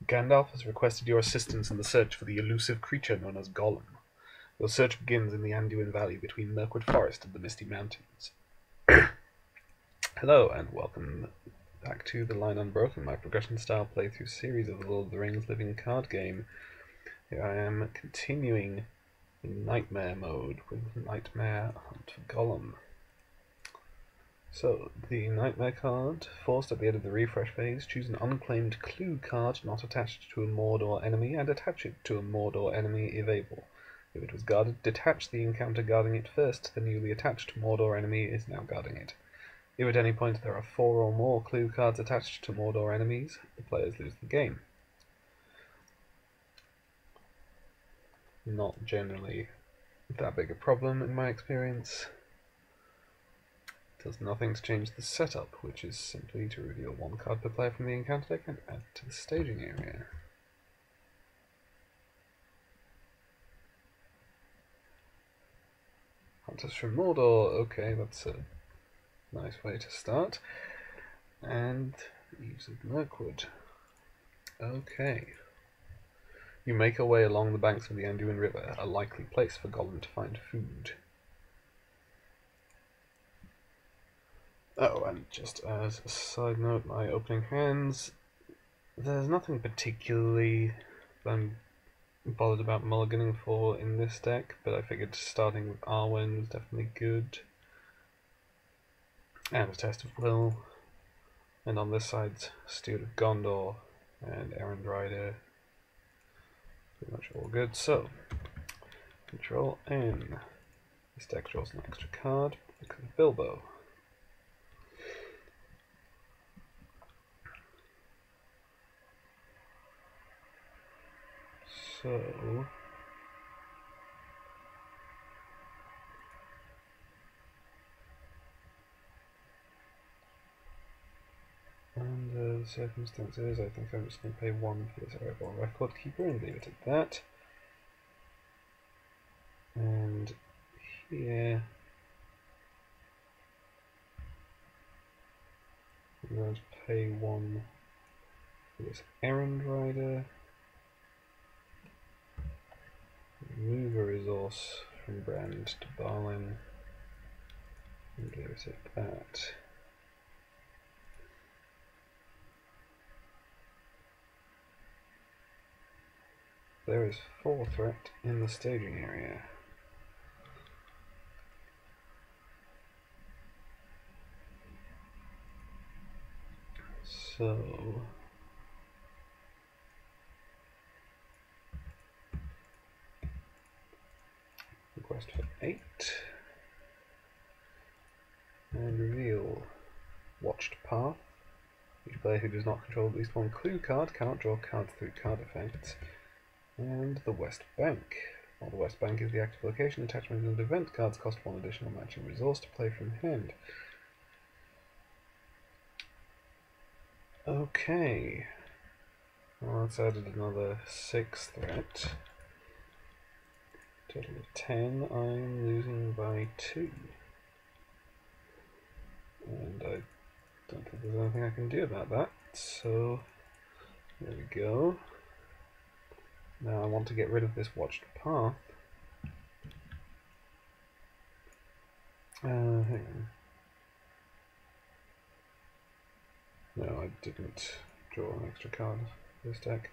Gandalf has requested your assistance in the search for the elusive creature known as Gollum. Your search begins in the Anduin Valley between Mirkwood Forest and the Misty Mountains. Hello, and welcome back to the Line Unbroken, my progression-style playthrough series of the Lord of the Rings living card game. Here I am continuing in Nightmare mode with Nightmare Hunt for Gollum. So, the Nightmare card, forced at the end of the refresh phase, choose an unclaimed clue card not attached to a Mordor enemy and attach it to a Mordor enemy if able. If it was guarded, detach the encounter guarding it first, the newly attached Mordor enemy is now guarding it. If at any point there are 4 or more clue cards attached to Mordor enemies, the players lose the game. Not generally that big a problem in my experience. It does nothing to change the setup, which is simply to reveal 1 card per player from the encounter deck and add to the staging area. Hunters from Mordor, okay, that's a nice way to start. And use of Mirkwood. Okay. You make your way along the banks of the Anduin River, a likely place for Gollum to find food. Oh, and just as a side note, my opening hands, there's nothing particularly that I'm bothered about mulliganing for in this deck, but I figured starting with Arwen was definitely good. And a Test of Will. And on this side, Steward of Gondor and Errand Rider. Pretty much all good. So, Control N. This deck draws an extra card because of Bilbo. So, under the circumstances, I think I'm just going to pay 1 for this Erebor Record Keeper and leave it at that. And here, I'm going to pay 1 for this Errand Rider. Move a resource from Brand to Barlin and leave it at that. There is 4 threat in the staging area. So, request for 8 and reveal Watched Path. Each player who does not control at least 1 clue card cannot draw cards through card effects. And the West Bank. While the West Bank is the active location, attachment and event cards cost 1 additional matching resource to play from hand. Okay. Well, that's added another 6 threat. Total of 10. I'm losing by 2. And I don't think there's anything I can do about that. So, there we go. Now I want to get rid of this Watched Path. Hang on. No, I didn't draw an extra card for this deck.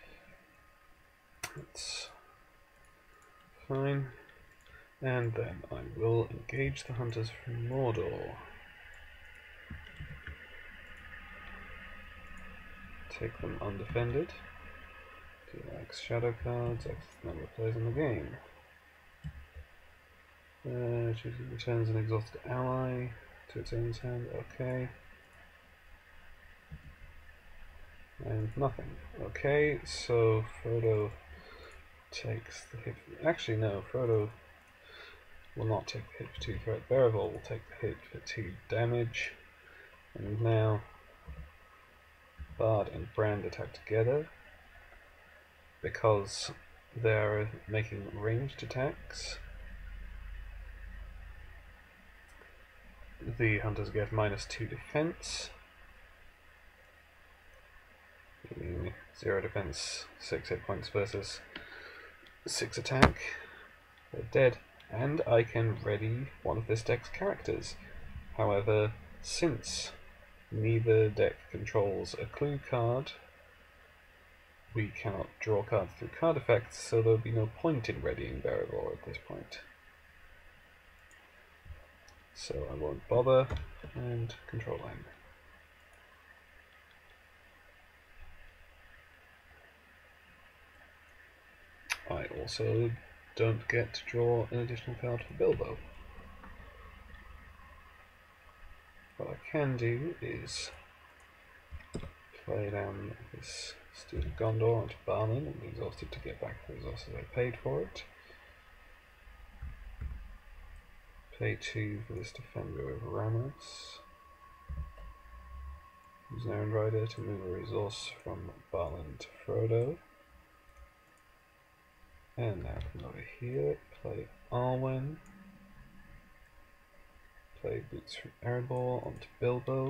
That's fine. And then I will engage the hunters from Mordor. Take them undefended. Do X shadow cards, X number of players in the game. Returns an exhausted ally to its owner's hand, okay. And nothing. Okay, so Frodo takes the hit. Actually, no, Frodo will not take the hit for 2 threat. Beravol will take the hit for 2 damage. And now Bard and Brand attack together because they're making ranged attacks. The hunters get -2 defense. 0 defense, 6 hit points versus 6 attack. They're dead, and I can ready one of this deck's characters. However, since neither deck controls a clue card, we cannot draw cards through card effects, so there will be no point in readying Beregor at this point. So I won't bother, and control line. I also don't get to draw an additional card for Bilbo. What I can do is play down this Student Gondor onto Barman and exhaust it to get back the resources I paid for it. Pay 2 for this Defender of Ramos. Use an Errand Rider to move a resource from Barman to Frodo. And now come over here, play Arwen. Play Boots from Erebor onto Bilbo.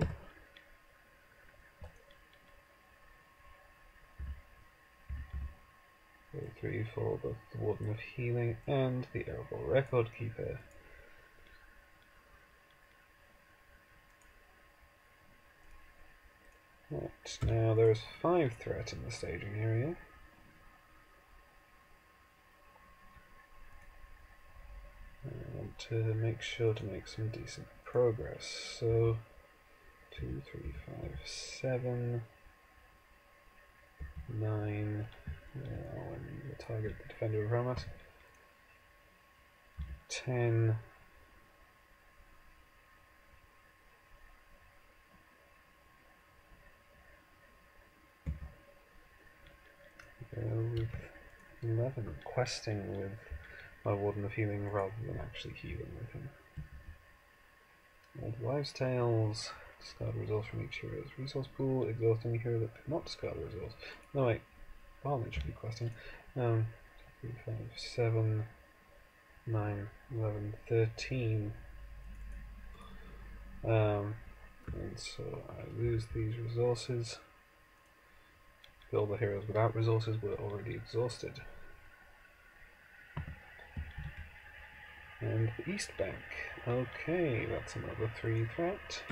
Play 3 for both the Warden of Healing and the Erebor Record Keeper. Right, now there is 5 threat in the staging area. I want to make sure to make some decent progress. So 2, 3, 5, 7, 9. When we'll target the Defender of Ramos. 10. With 11, questing with my Warden of Healing rather than actually healing with him. Old Wives' Tales, discard a resource from each hero's resource pool, exhaust any hero that could not discard a resource. No wait, Barman should be questing. 2, 3, 5, 7, 9, 11, 13. And so I lose these resources. All the heroes without resources were already exhausted. And the East Bank. Okay, that's another 3 threat.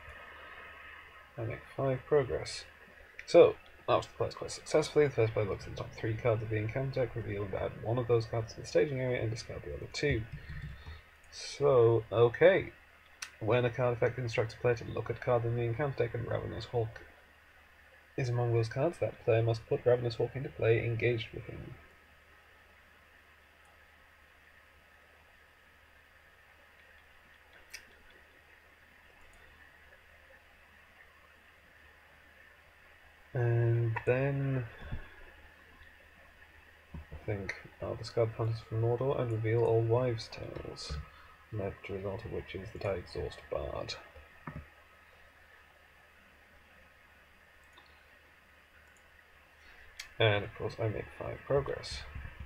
I make 5 progress. So, after the player quite successfully, the first player looks at the top 3 cards of the encounter deck, reveal and add one of those cards to the staging area and discard the other 2. So, okay. When a card effect instructs a player to look at cards in the encounter deck and Ravenous Hawk is among those cards, that player must put Ravenous Hawk into play engaged with him. And then I think I'll discard Hunters from Mordor and reveal Old Wives' Tales, the net result of which is that I exhaust Bard. And of course I make 5 progress.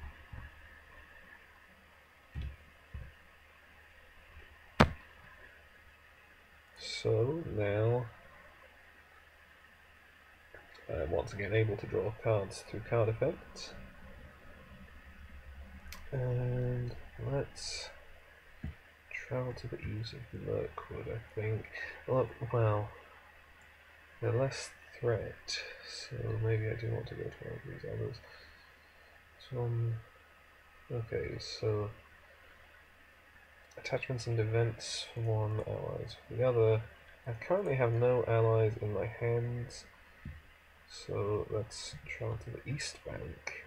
So now I'm once again able to draw cards through card effects. And let's travel to the eaves of Mirkwood, I think. Well, they're less threat, so maybe I do want to go to one of these others. Okay, so attachments and events for one, allies for the other. I currently have no allies in my hands, so let's travel to the East Bank.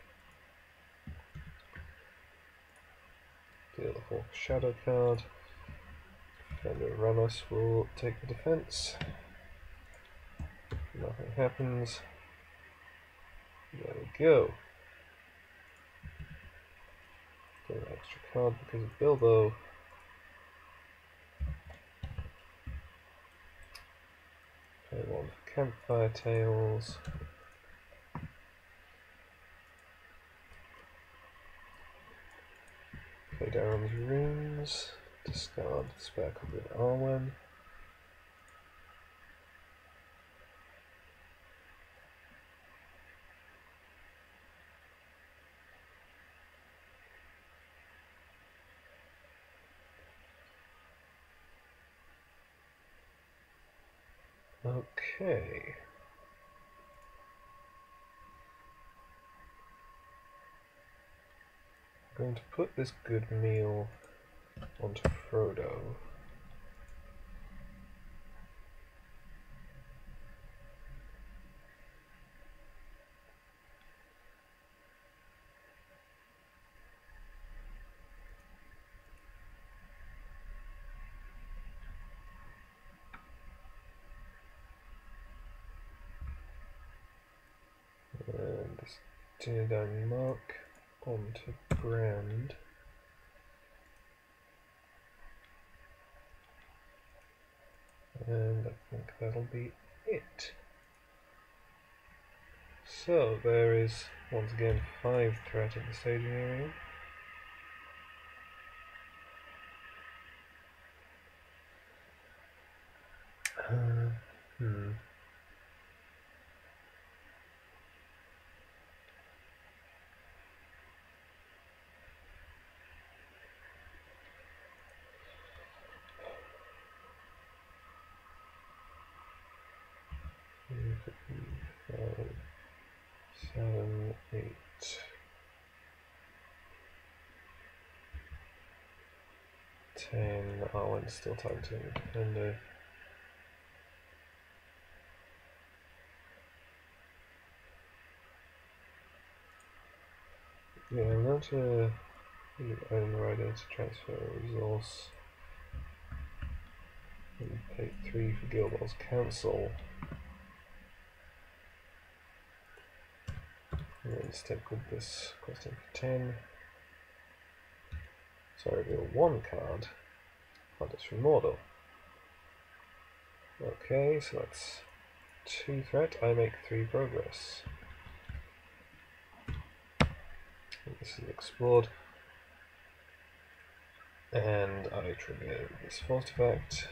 Deal the Hawk Shadow card. Defender Ramos will take the defense. Nothing happens. There we go. Get an extra card because of Bilbo. Play one for Campfire Tales. Play Darren's Runes. Discard spare copy of Arwen. Okay. I'm going to put this good meal onto Frodo. And this did I mark onto Brand. And I think that'll be it. So there is once again 5 threat in the staging area. Five, 7, 8, 10. Oh, and still targeting the defender. Yeah, I'm going to own rider to transfer a resource and pay 3 for Gilbal's Council. And then stick with this question for 10. So I reveal 1 card. Hunters from Mordor. Okay, so that's 2 threat. I make 3 progress. And this is explored. And I trigger this force effect.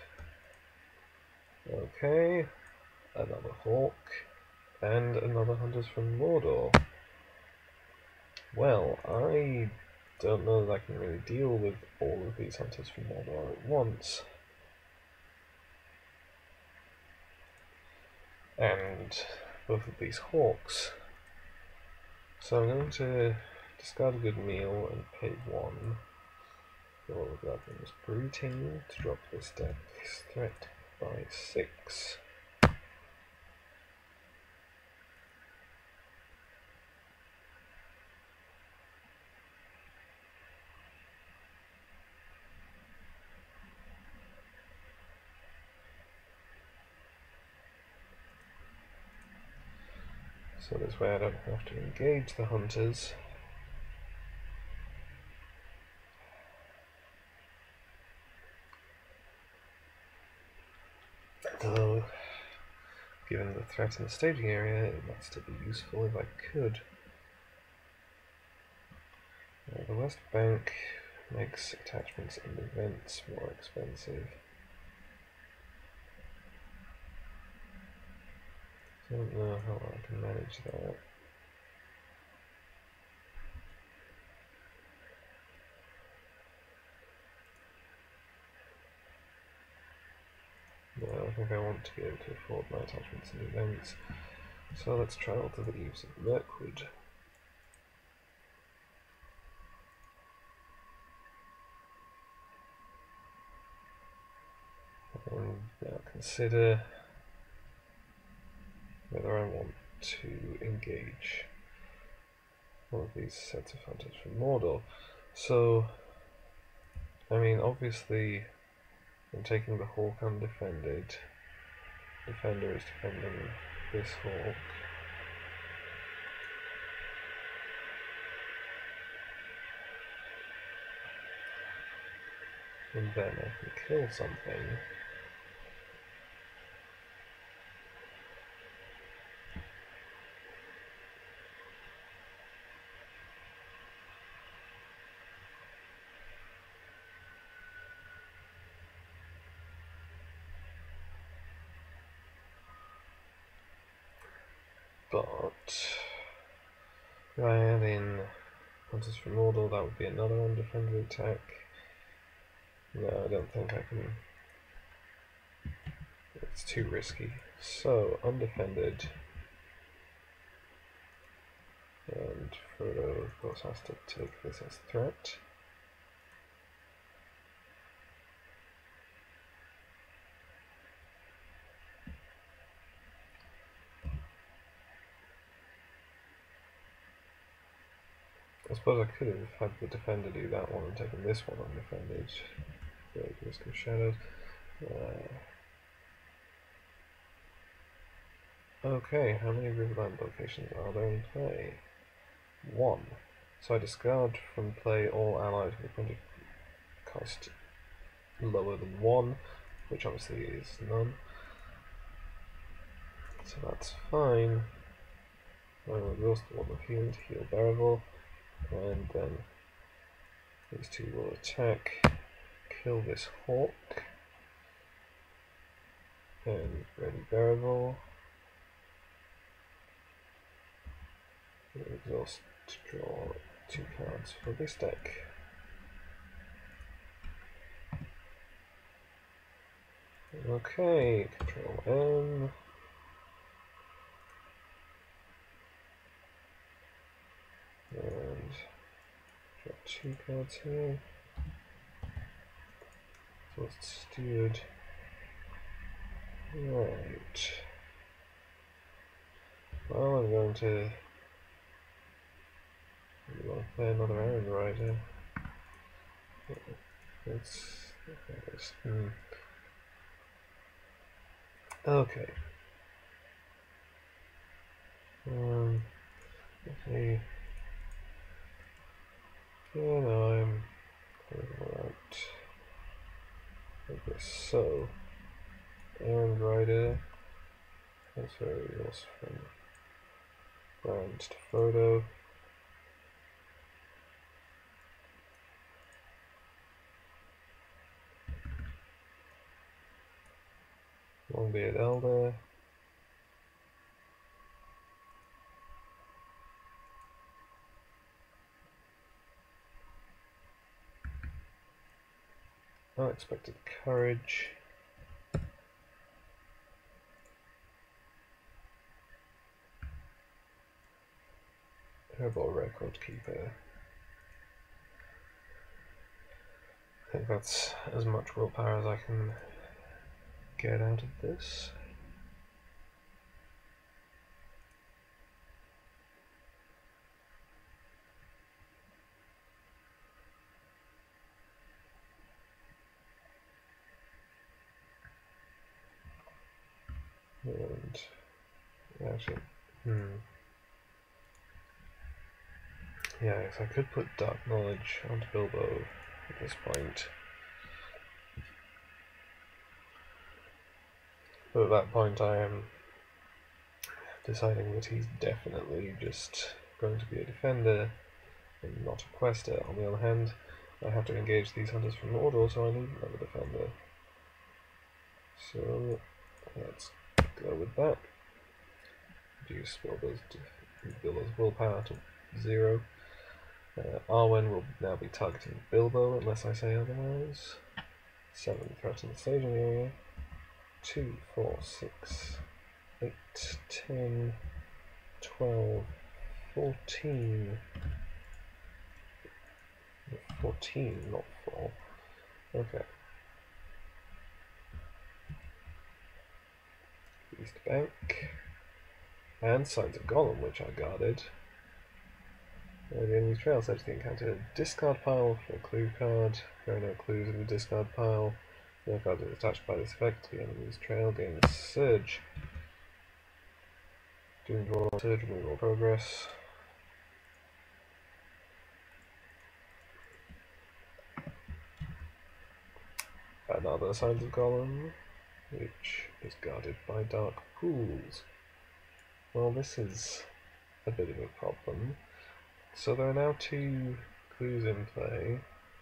Okay, another Hawk. And another Hunters from Mordor. Well, I don't know that I can really deal with all of these Hunters from Mordor at once. And both of these Hawks. So I'm going to discard a good meal and pay 1 for all of Gladwin's greeting to drop this deck's threat by 6. So this way I don't have to engage the hunters. Though, given the threat in the staging area, it might still be useful if I could. The West Bank makes attachments and events more expensive. Don't know how I can manage that. No, I think I want to be able to afford my attachments and events. So let's travel to the Eaves of Mirkwood. And now consider whether I want to engage one of these sets of hunters from Mordor. So, I mean, obviously, I'm taking the Hawk undefended. Defender is defending this Hawk. And then I can kill something. But if I add in Hunters from Mordor, that would be another undefended attack. No, I don't think I can. It's too risky. So, undefended. And Frodo, of course, has to take this as threat. I suppose I could have had the defender do that one and taken this one undefended. Great risk of shadows. Okay, how many Riverland locations are there in play? 1. So I discard from play all allies with a printed cost lower than 1, which obviously is none. So that's fine. I will exhaust the one of healing to heal Bearable, and then these two will attack, kill this hawk, and ready Bearable. Exhaust to draw 2 cards for this deck. Okay, Control M. And draw 2 cards here. So it's steward. Right. Well, I'm going to play another Iron Rider. Let's look at this. Okay. Okay. Yeah, no, I'm right. Like this. So, Iron Rider. Transfer resource from Brand to Frodo. Longbeard Elder. Unexpected Courage. Herbal Record Keeper. I think that's as much willpower as I can get out of this. And actually, yeah, I could put Dark Knowledge onto Bilbo at this point. But at that point I am deciding that he's definitely just going to be a defender and not a quester. On the other hand, I have to engage these hunters from Mordor, so I need another defender. So let's go with that. Reduce Bilbo's willpower to 0. Arwen will now be targeting Bilbo unless I say otherwise. 7 threaten the staging area. 2, 4, 6, 8, 10, 12, 14. 14, not 4. Okay. East Bank. And Signs of Gollum, which I guarded. The enemy's trail search the encounter. Discard pile for a clue card. There are no clues in the discard pile. No card is attached by this effect. The enemy's trail gains Surge. Doom draw, Surge, removal progress. Another Signs of Gollum, which is guarded by Dark Pools. Well, this is a bit of a problem. So there are now 2 clues in play.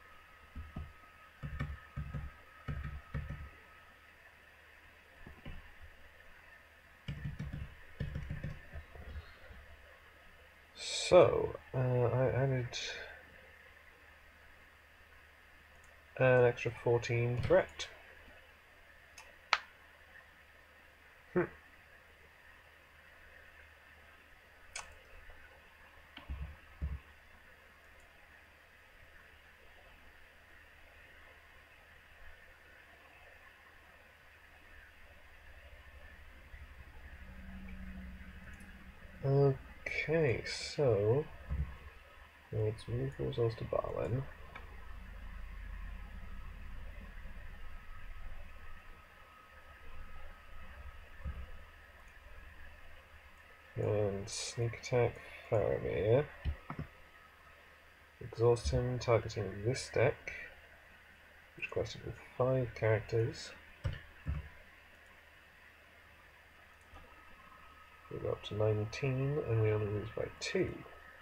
So, I added an extra 14 threat. Okay, so let's move the resource to Barlin. And sneak attack Faramir. Exhaust him, targeting this deck, which quested with 5 characters. We go up to 19, and we only lose by 2.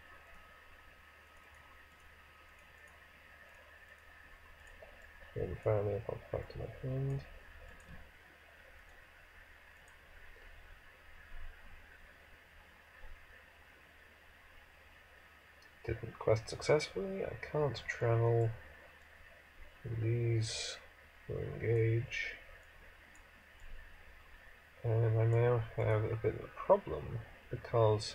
Then Faramir pops back to my hand. Didn't quest successfully. I can't travel. These will engage. And I now have a bit of a problem because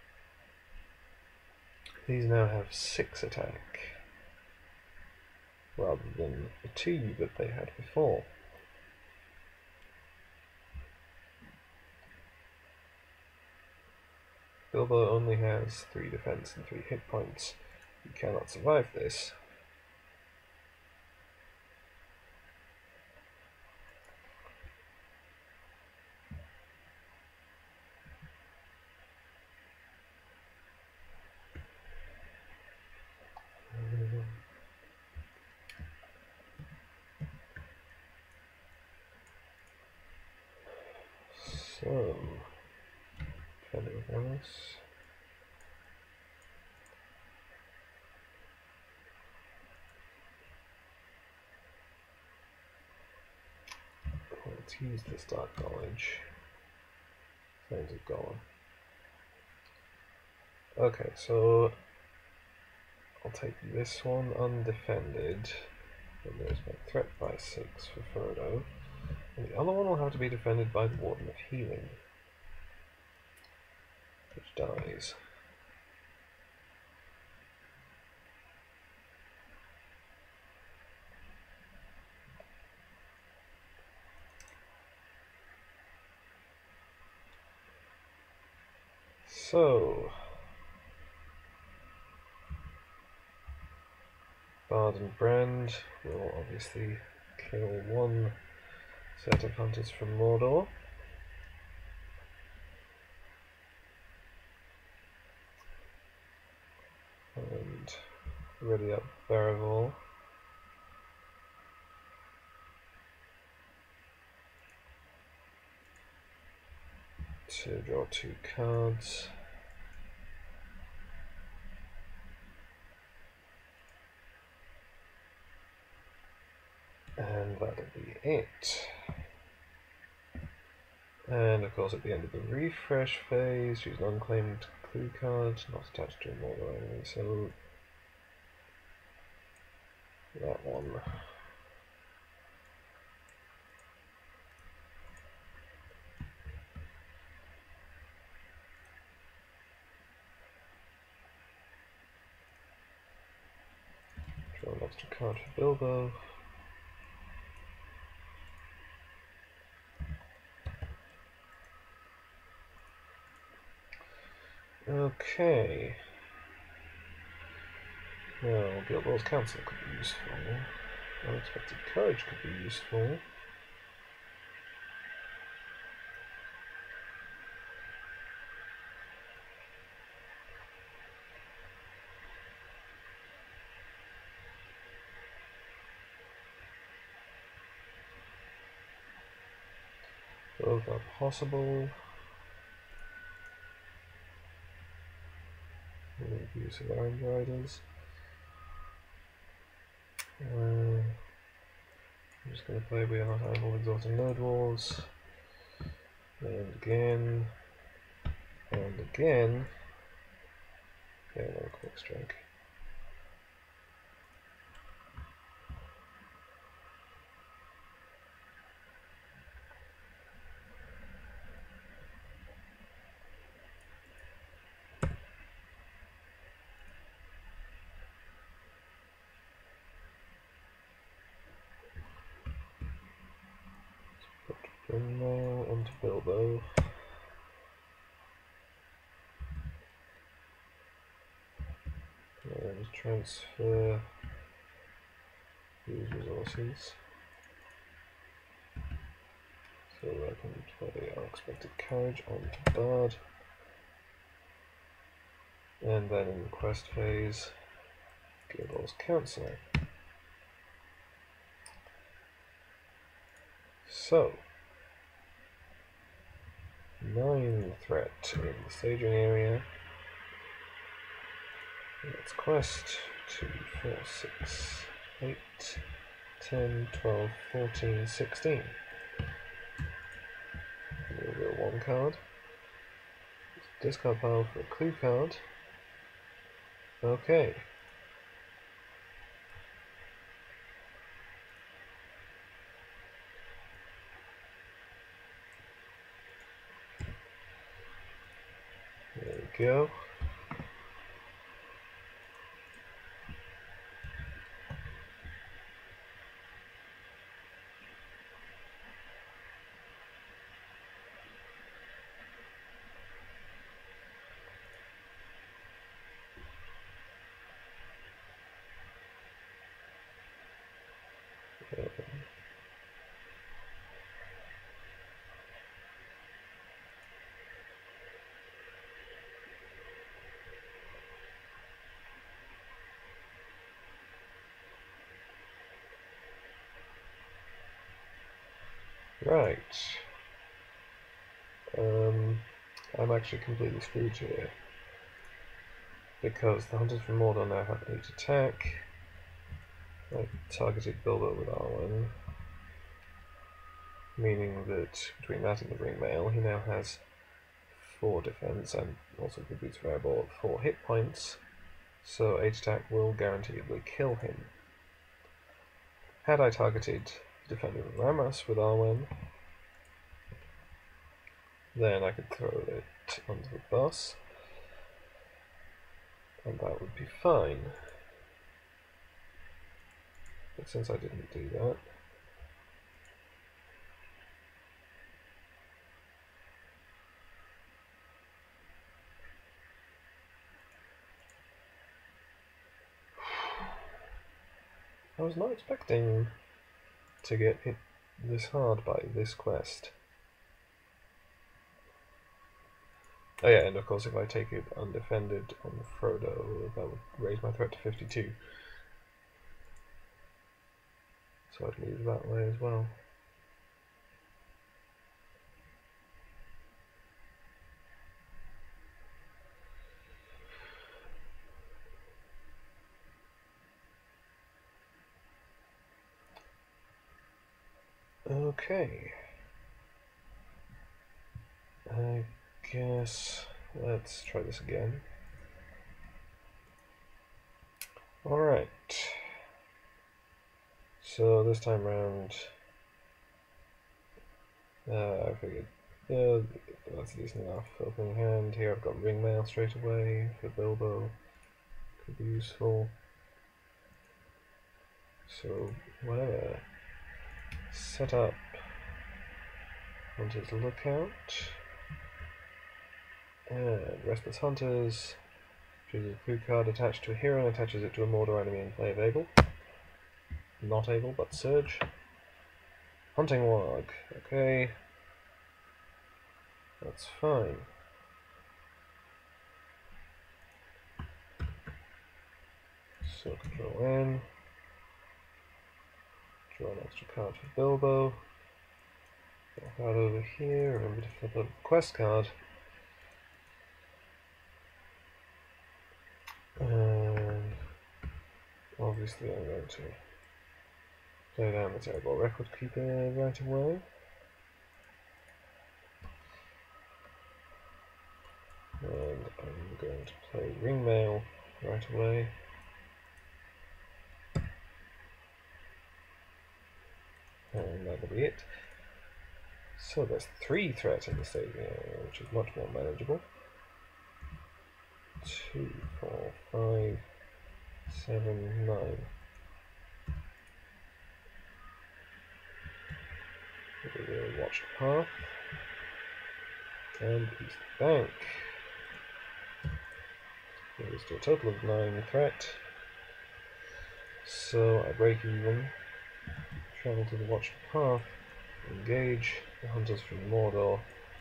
these now have 6 attack rather than the 2 that they had before. Bilbo only has 3 defense and 3 hit points. You cannot survive this. So, defending with Anis. Let's use this dark knowledge. Signs of Gollum. Okay, so I'll take this one undefended, and there's my threat by 6 for Frodo. And the other one will have to be defended by the Warden of Healing, which dies. So, Bard and Brand will obviously kill one set of hunters from Mordor. And ready up Barrivor. To draw 2 cards. And that'll be it. And of course at the end of the refresh phase, choose an unclaimed clue card, not attached to a Mordor enemy, so that one. Draw an extra card for Bilbo. Okay. Well, Bilbo's Counsel could be useful. Unexpected Courage could be useful. Both are possible. Use of Iron Riders. I'm just going to play We Are Not Animal Exhausting Node Wars. And again. And again. Yeah, another Quick Strike. Bring now onto Bilbo. transfer these resources. So I can play Unexpected Carriage onto Bard. And then in the quest phase, Guildhall's Counselor. So, 9 threat in the staging area. Let's quest 2, 4, 6, 8, 10, 12, 14, 16. Reveal 1 card. Discard pile for a clue card. Okay. There we go. Right. I'm actually completely screwed here. Because the Hunters from Mordor now have 8 attack. I targeted Bilbo with Arwen. Meaning that between that and the Ringmail, he now has 4 defense and also the Boots Fireball at 4 hit points. So 8 attack will guaranteedly kill him. Had I targeted Defender of Ramas with Arwen, then I could throw it onto the bus, and that would be fine. But since I didn't do that, I was not expecting to get hit this hard by this quest. Oh yeah, and of course if I take it undefended on Frodo, that would raise my threat to 52. So I'd move that way as well. Okay. I guess let's try this again. Alright. So this time round, I figured, yeah, that's decent enough. Opening hand, here I've got Ringmail straight away for Bilbo. Could be useful. So, whatever. Set up Hunter's Lookout. And Restless Hunters. Chooses a clue card attached to a hero and attaches it to a Mordor enemy in play of able. Not able, but Surge. Hunting Warg. Okay. That's fine. So control N. Draw an extra card for Bilbo. Put a card over here. Remember to flip up the quest card. And obviously I'm going to play down the Terrible Record Keeper right away. And I'm going to play Ringmail right away. And that'll be it. So there's 3 threats in the staging area, which is much more manageable. 2, 4, 5, 7, 9. We'll watch the path. And East Bank. Goes to a total of 9 threat. So I break even, travel to the watched path, engage the hunters from Mordor.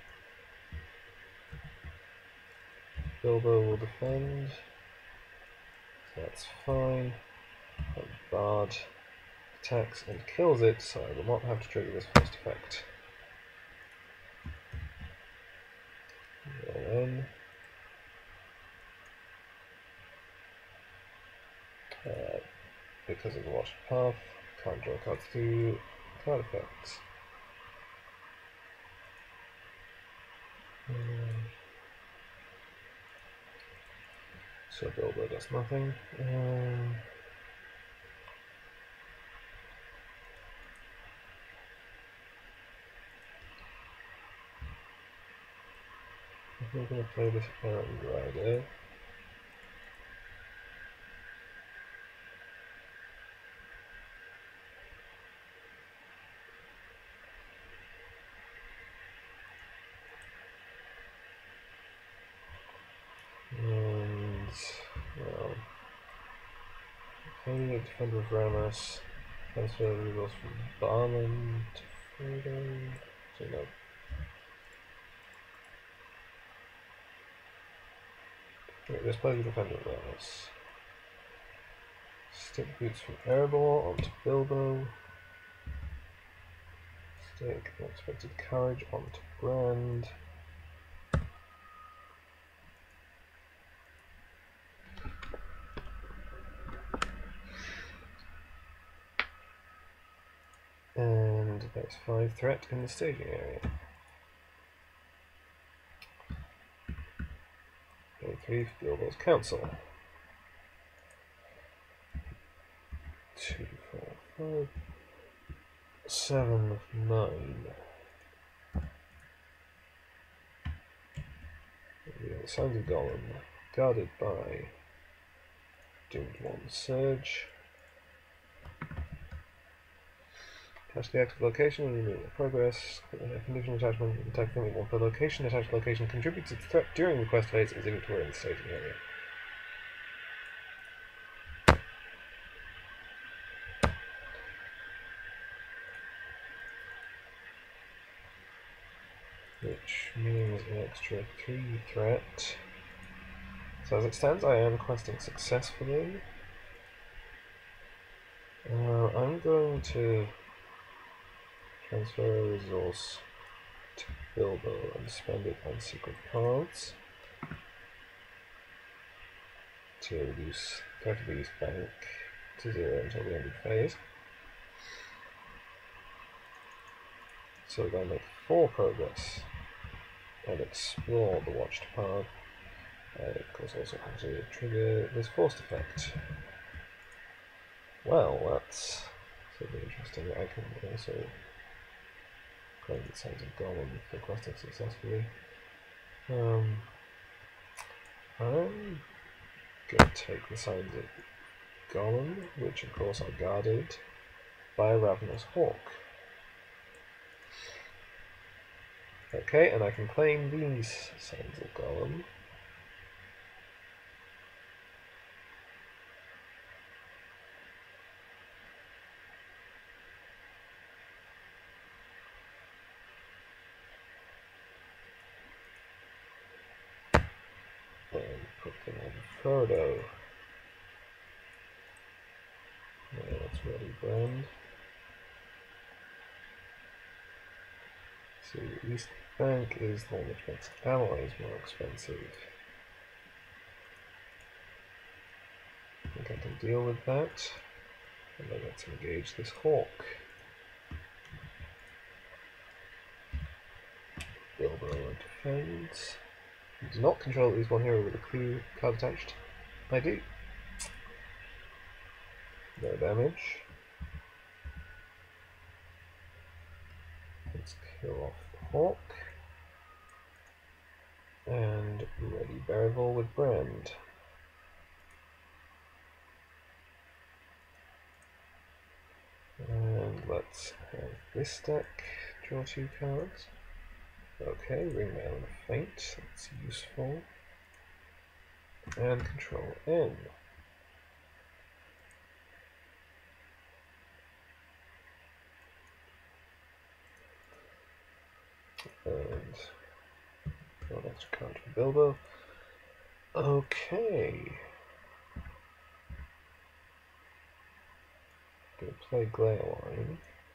Bilbo will defend, so that's fine. And Bard attacks and kills it, so I will not have to trigger this first effect. Roll in. Because of the watched path, can't draw cards through card effects. So Bilbo does nothing. We're going to play this Errand Rider. And, well, okay, Defender of Ramos, transfer the resource from Barman to Frodo. So no. Wait, let's play the Defender of Ramos. Stick boots from Erebor onto Bilbo. Stick Unexpected Courage onto Brand. And that's 5 threat in the staging area. Play 3 for Bilbo's Council. 2, 4, 5, 7, 9. The Signs of Gollum, guarded by Doomed One Surge. Attach the active location and remove the progress. Condition attachment, attack thing one per location. Attached location contributes its threat during the quest phase as if it were in the staging area. Which means an extra 3 threat. So as it stands, I am questing successfully. I'm going to transfer a resource to Bilbo and spend it on secret cards to reduce Threat Bank to 0 until the end of the phase. So we're going to make 4 progress and explore the watched path. Of course, also have to trigger this forced effect. Well, that's certainly interesting. I can also claim the Signs of Gollum for questing successfully. I'm going to take the Signs of Gollum, which of course are guarded by a Ravenous Hawk. Okay, and I can claim these Signs of Gollum. And put them on Frodo. Yeah, that's ready, Brand. So East Bank is the one which makes alloys more expensive. I think I can deal with that. And then let's engage this hawk. Bilbo defends. You do not control at least one hero with a clue card attached. I do. No damage. Let's kill off the hawk. And ready Barrivore with Brand. And let's have this deck draw 2 cards. Okay, Ringmail and Feint, that's useful. And Control N. And one extra card for Bilbo. Okay. Gonna play Line.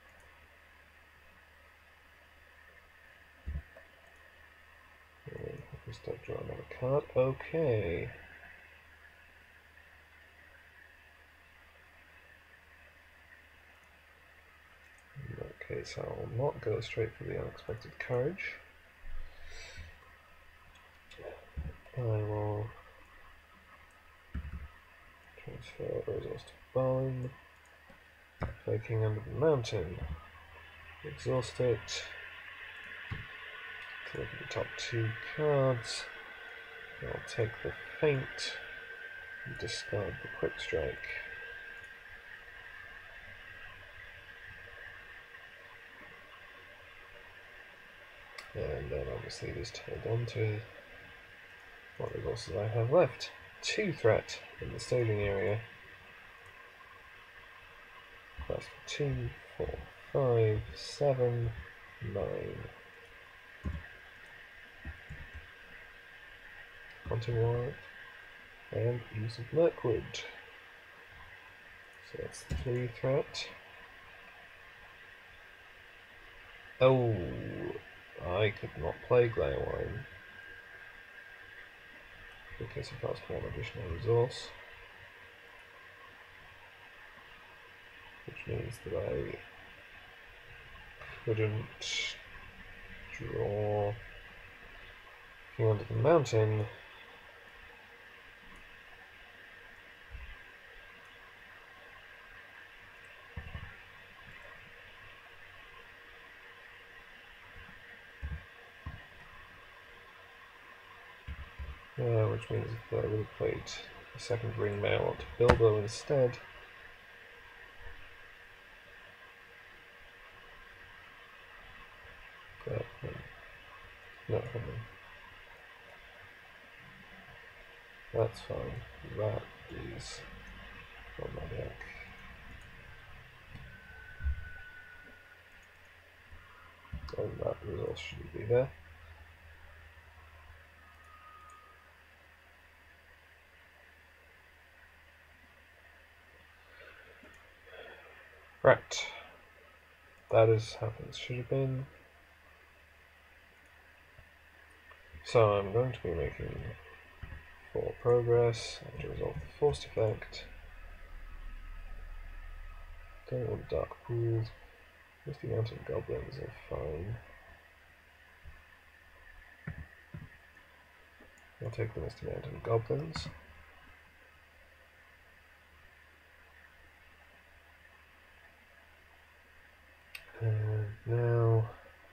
And start drawing another card. Okay. In that case, I will not go straight for the unexpected courage. I will transfer a resource to Gollum. Play King Under the Mountain. Exhaust it. Look at the top two cards. I'll take the Feint and discard the Quick Strike. And then obviously just hold on to what resources I have left. 2 threat in the staging area. That's 2, 4, 5, 7, 9. Hunting Warrant and use of Mirkwood. So that's 3 threat. Oh, I could not play Glaewine because it cost 1 additional resource, which means that I couldn't draw King Under the Mountain. Which means if I would have played a second ring mail onto Bilbo instead, but not happening. That's fine. That is on my deck. And that resource shouldn't be there. Right. That is how things should have been. So I'm going to be making 4 progress and to resolve the forced effect. Don't want dark pools. Misty Mountain Goblins are fine. I'll take the Misty Mountain Goblins. And now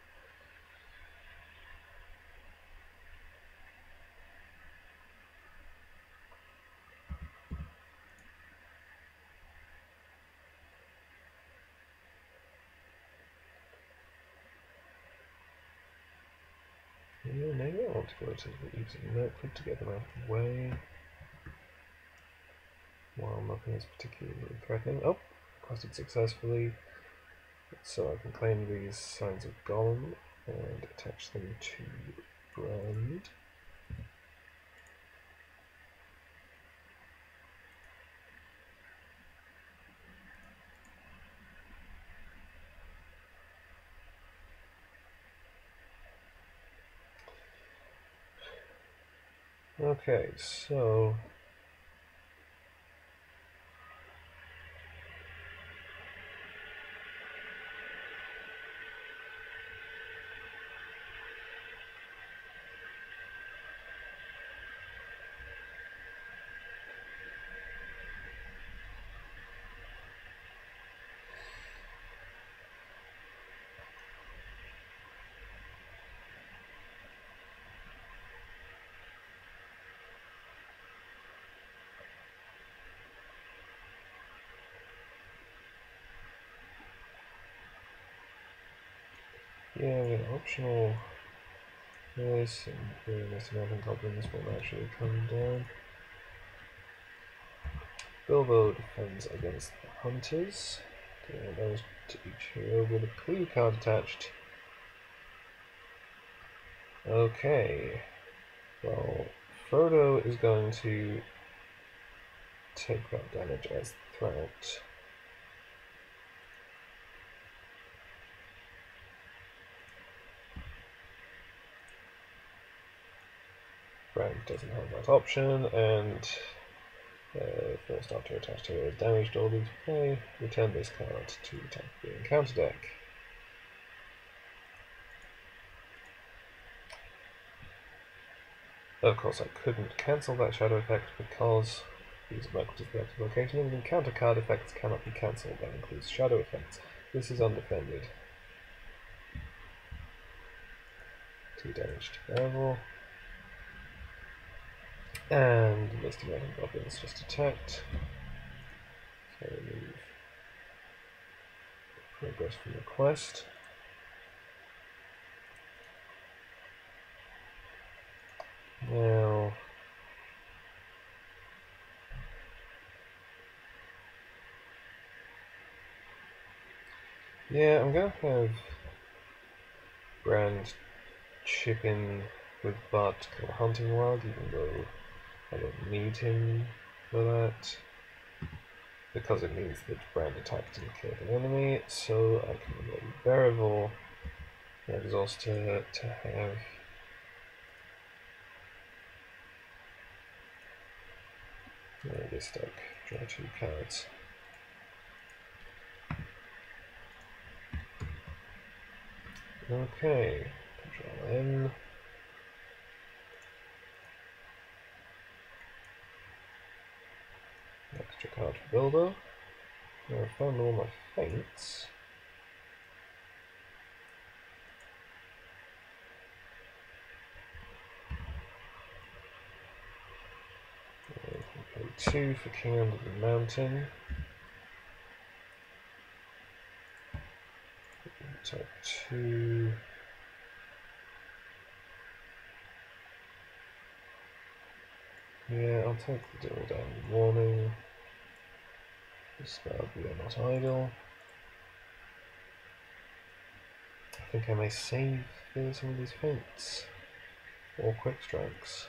maybe I want to go to the Eves of Mirkwood to get them out of the way while nothing is particularly threatening. Oh, quested successfully. So I can claim these signs of Gollum and attach them to Brand. Okay, so yeah, with optional this and the Misty Mountain Goblins will naturally come down. Bilbo defends against the Hunters. Those to each hero with a clue card attached. Okay. Well, Frodo is going to take that damage as threat. Brand doesn't have that option, and forced after attached hero is damaged or lose play. Return this card to attack the encounter deck. Of course, I couldn't cancel that shadow effect because these are Michael Disconnected location, and encounter card effects cannot be cancelled. That includes shadow effects. This is undefended. 2 damage to Gravel. And Misty Mountain Goblins just attacked. So remove progress from the quest. Now, yeah, I'm gonna have Brand chip in with Bart to kill a hunting wild, even though I don't need him for that, because it means that Brand attacked and killed an enemy, so I can roll Bearable and Exhauster to have this deck. Draw 2 cards. Okay, Control N. Extra card for Builder. Now I found all my feints. Pay 2 for King Under the Mountain. Type 2. Yeah, I'll take the Dual Down Warning. Discard We Are Not Idle. I think I may save some of these feints. Or quick strikes.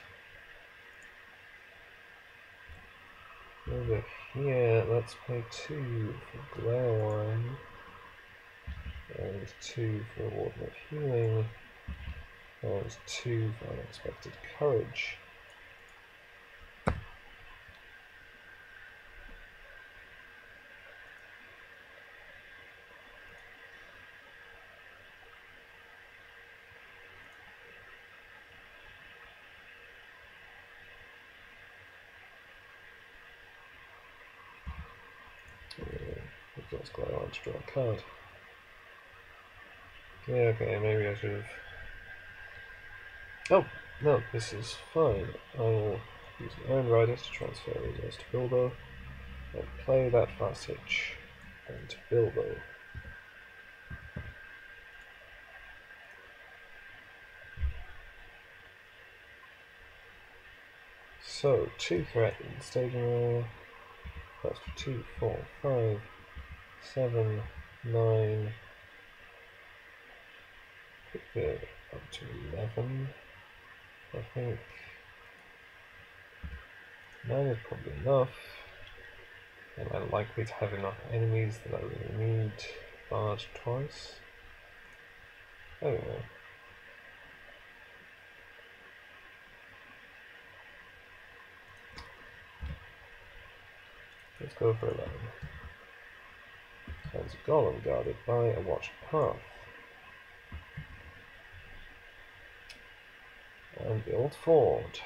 Over here, let's pay 2 for Glare-Wine. And 2 for Warden of Healing. And 2 for Unexpected Courage. Exhaust Glare-Wine to draw a card. Yeah, okay, maybe I should have... Oh, no, this is fine. I will use an Iron Rider to transfer resource to Bilbo, and play that Fast Hitch into Bilbo. So, 2 threat in staging roll. That's for 2, 4, 5, 7, 9. Could be up to 11. I think 9 is probably enough. And I'm likely to have enough enemies that I really need Bard twice. I don't know. Let's go for 11. There's a Gollum guarded by a watched path. And build Ford,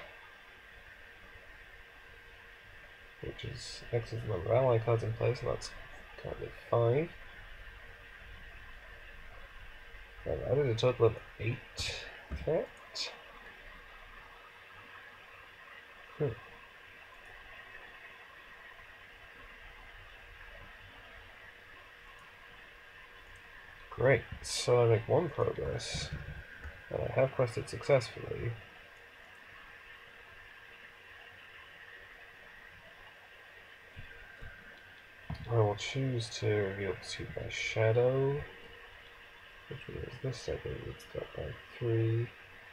which is X is the number of ally cards in play, so that's currently 5. I've added a total of 8 threat. Great, so I make 1 progress, and I have quested successfully. I will choose to reveal pursuit by shadow, which means this second it's got by 3.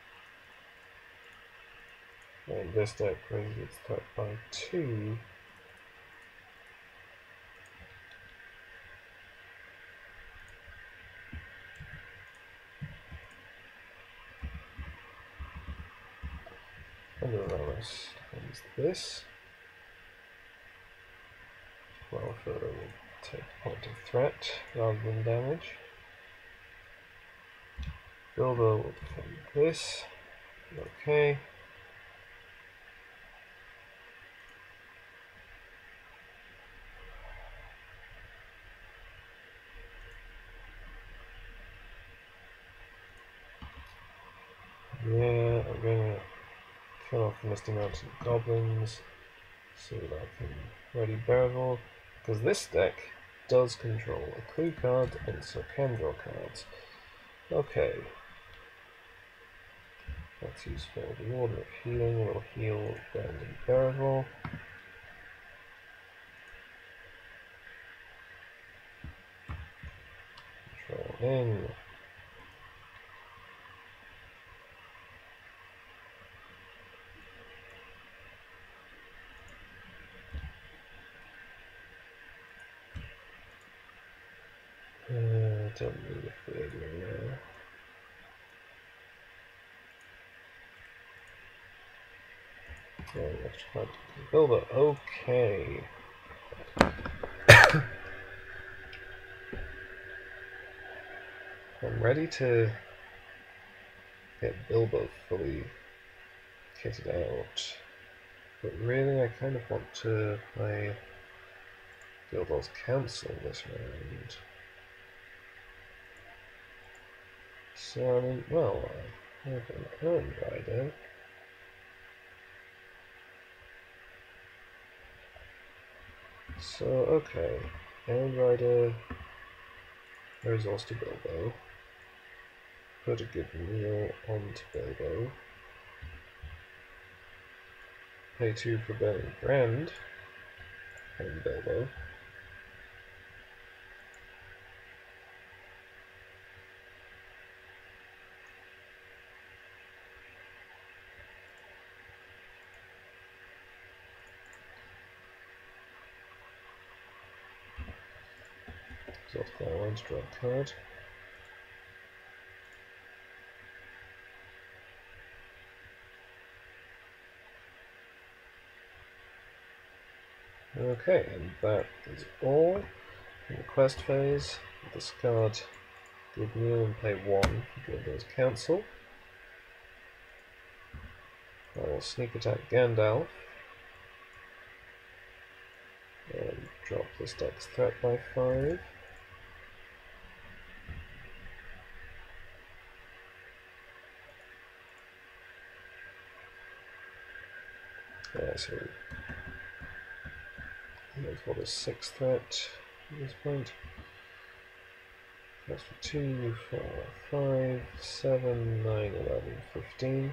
And this deck raises its threat by 2. And the rest defends this. Well, further will take a point of threat rather than damage. Builder will defend this. Okay. Yeah, I'm going to kill off the Misty Mountain Goblins so that I can ready Bearable, because this deck does control a clue card and so can draw cards. Okay. That's useful. The Warden of Healing will heal Brandon Bearable. Control in. Don't need a failure now. Oh, extra card to Bilbo. Okay. I'm ready to get Bilbo fully kitted out. But really, I kind of want to play Bilbo's Council this round. So, I mean, well, I have an Urn Rider. So, okay. Urn Rider, resource to Bilbo. Put a good meal onto Bilbo. Pay 2 for Burning Brand and Bilbo. Exhaust Glowworms, draw a card. Okay, and that is all. In the quest phase, discard Good Meal and play 1 for Bilbo's Council. I will sneak attack Gandalf and drop this deck's threat by 5. So that's what is 6 threat at this point. That's for 2, 4, 5, 7, 9, 11, 15.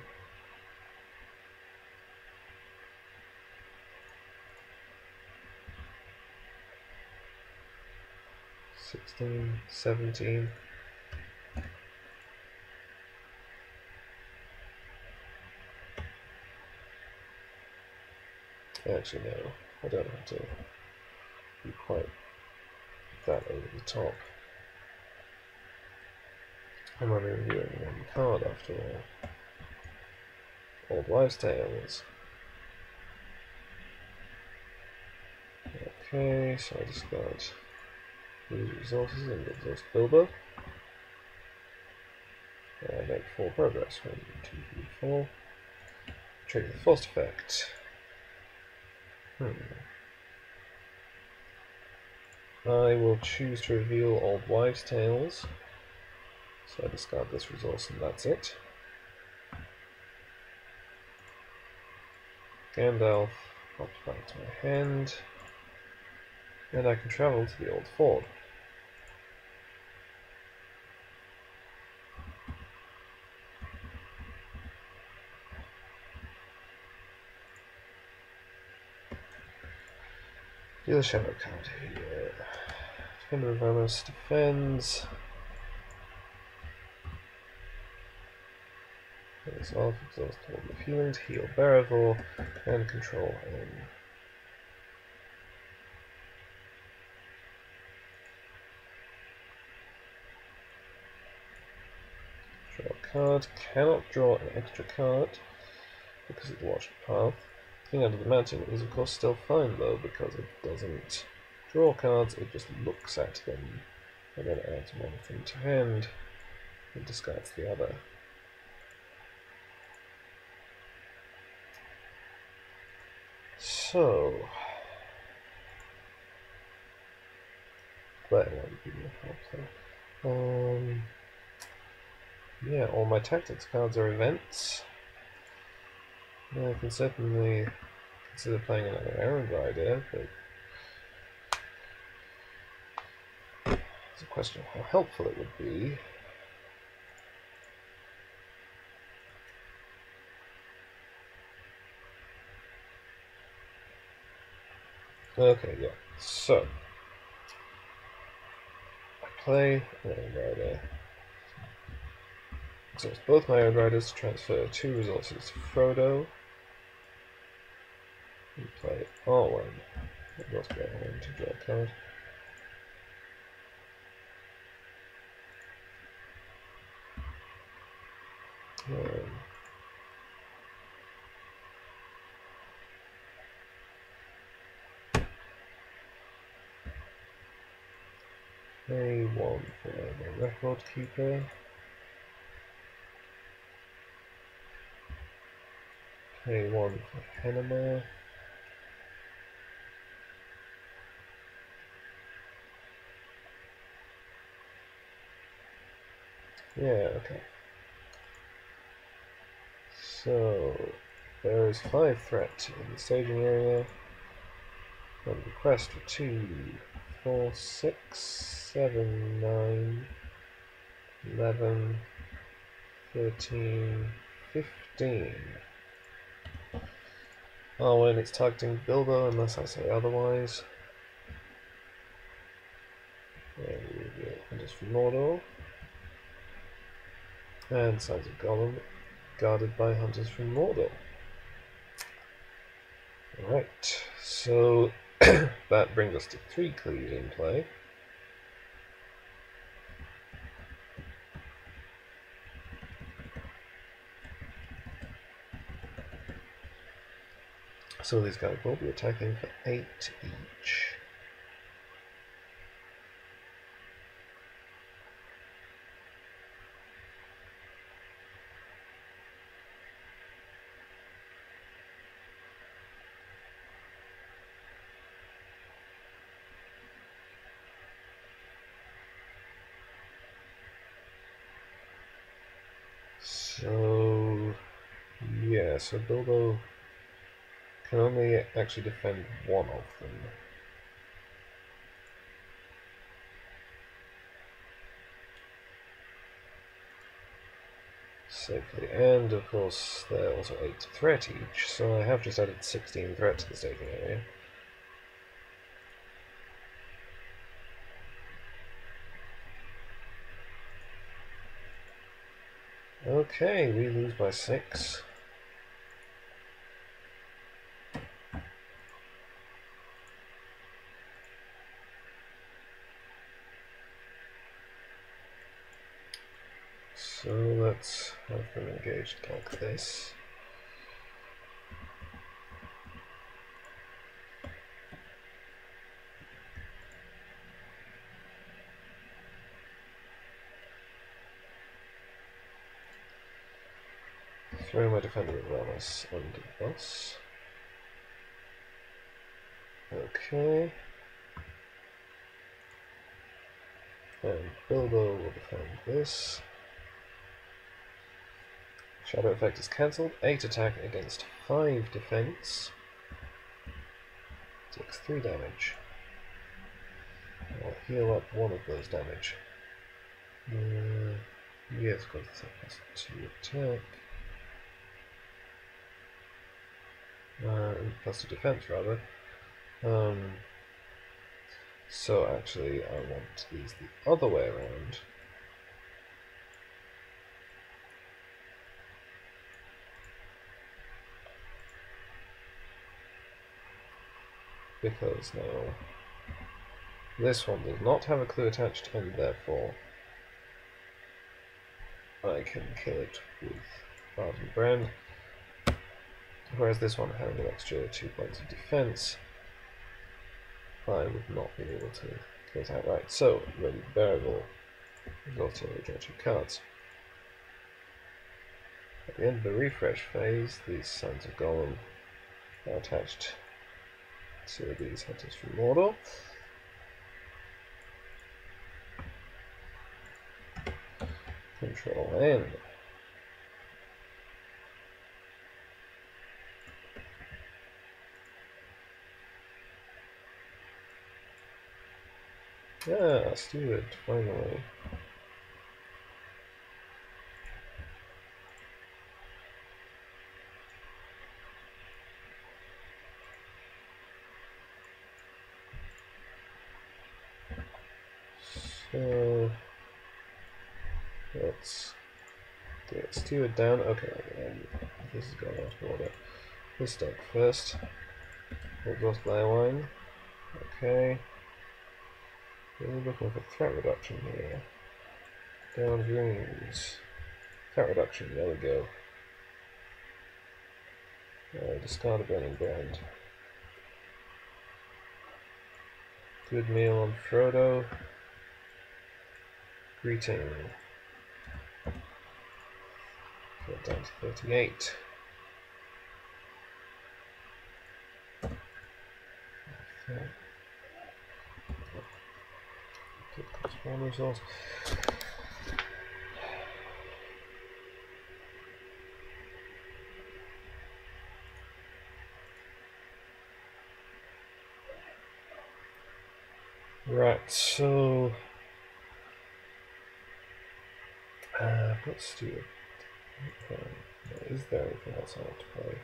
16, 17. Actually, no, I don't have to be quite that over the top. I'm only reviewing 1 card after all. Old Wives' Tales. Okay, so I discard these resources and exhaust Bilbo. I make 4 progress. 1, 2, 3, 4. Trigger the forced effect. I will choose to reveal Old Wives' Tales. So I discard this resource and that's it. Gandalf pops back to my hand. And I can travel to the Old Ford. Deal a shadow card here. Defender of Arnor defends. Finish off, exhaust all the feelings, heal Beravor, and control him. Draw a card, cannot draw an extra card because of the watched path. King Under the Mountain is of course still fine though, because it doesn't draw cards, it just looks at them and then adds one of them to hand and discards the other. So that won't be helpful. Yeah, all my tactics cards are events. I can certainly consider playing another Errand Rider, but it's a question of how helpful it would be. Okay, yeah. So I play an Errand Rider. Exhaust both my Errand Riders to transfer 2 resources to Frodo. And play Arwen. I've got to get Arwen to draw a card. Pay 1 for the Record Keeper. Pay 1 for Henema. Yeah, okay. So there is 5 threat in the staging area. And request for 2, 4, 6, 7, 9, 11, 13, 15. Oh, when it's targeting Bilbo unless I say otherwise. And we reveal Hunters from Mordor. And Signs of Gollum, guarded by Hunters from Mordor. Alright, so that brings us to 3 Cleave in play. So these guys will be attacking for 8 each. So yeah, so Bilbo can only actually defend one of them. Safely, and of course they're also 8 threat each, so I have just added 16 threat to the staging area. Okay, we lose by 6. So let's have them engaged like this. Throw my Defender of Ramos under the bus. Okay. And Bilbo will defend this. Shadow effect is cancelled. 8 attack against 5 defense. Takes 3 damage. I'll heal up 1 of those damage. Yes, got plus 2 attack. Plus 2 defense, rather. So actually, I want these the other way around. because now this one does not have a clue attached, and therefore I can kill it with Warden brand. Whereas this one having an extra 2 points of defense, I would not be able to kill it outright. So, ready variable, also draw 2 cards. At the end of the refresh phase, these Sons of Gollum are attached to these Hunters from Mordor. Control N. Ah, Steward, finally. So let's get Steward down. Okay, this is going out of order. This step first. We'll go to Line. Okay. We're looking for threat reduction here. Down greens. Threat reduction, there we go. Discard a burning brand. Good meal on Frodo. Greeting. Get down to 38. Okay. One resource. Right, so let's do it. Is there anything else I want to play?